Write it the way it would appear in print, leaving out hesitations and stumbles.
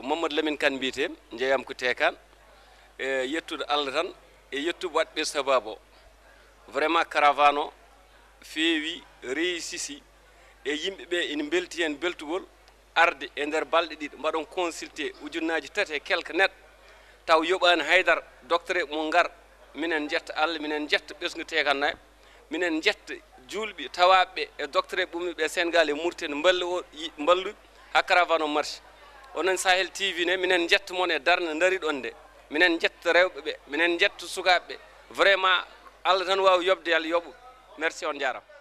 Mamadou Lamine Kane mbiyete jeeyam ko tekan yettude Allah tan e yettude wadɓe sababo vraiment caravane o feewi réussisi e yimɓeɓe ina belti hen beltugol arde e nder balɗe ɗiɗi mbaɗon consulté ujunnaji 3 e quelque net taw yoɓani haydara docteur mo ngar minen jetta Allah minen jetta ɓesgu tekan nayi minen jetta julɓe tawaɓe e docteur ɓummiɓe Sénégal e Mauritanie mballu ha caravane o marche onon Sahel TV ne minen jetta mon e darde dari ɗon nde minen jetta rewɓeɓe minen jetta sukaɓeɓe vraiment Allah tan wawi yobde Allah yoɓu merci on jarama